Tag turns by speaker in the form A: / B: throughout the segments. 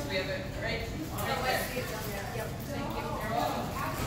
A: We have it right there.
B: Yep.
A: Thank you. You're welcome.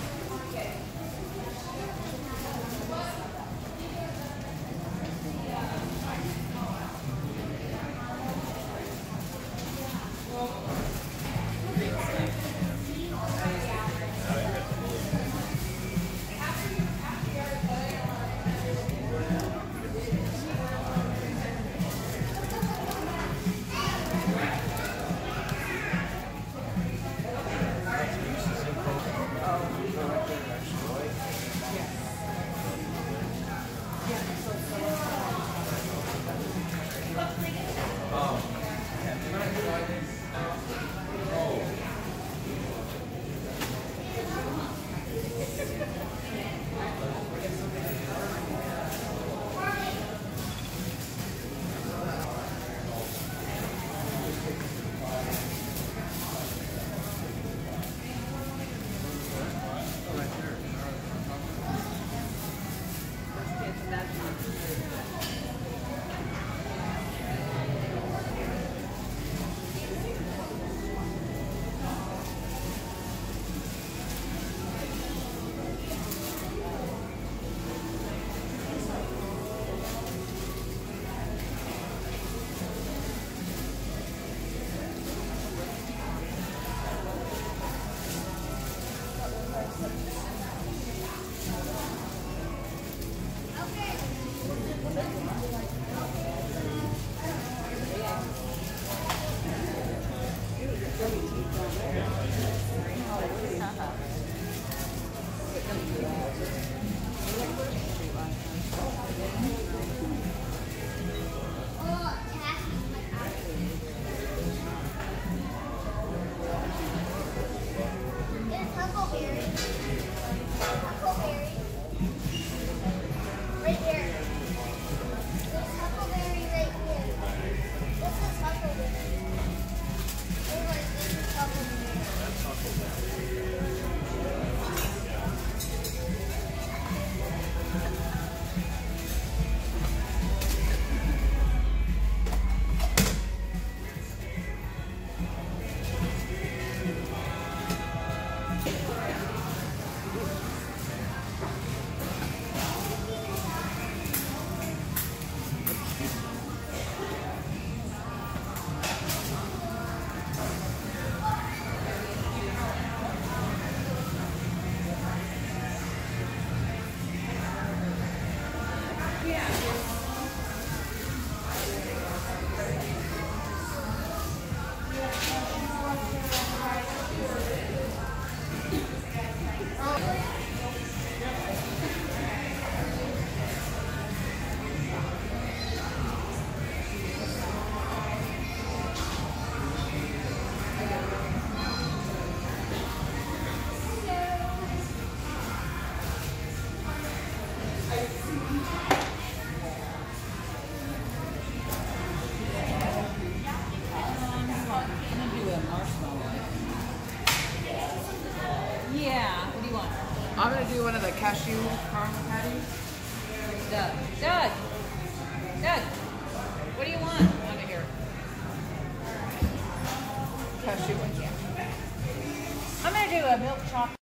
A: Yeah, what do you want?
B: I'm gonna do one of the cashew caramel patties.
A: Doug. Doug! Doug! What do you want? Under here.
B: Cashew ones, yeah.
A: I'm gonna do a milk chocolate.